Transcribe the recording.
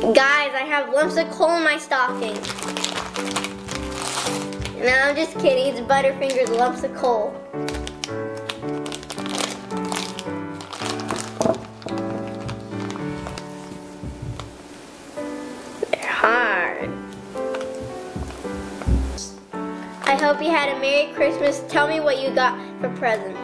Guys, I have lumps of coal in my stocking. No, I'm just kidding. It's Butterfinger's lumps of coal. They're hard. I hope you had a Merry Christmas. Tell me what you got for presents.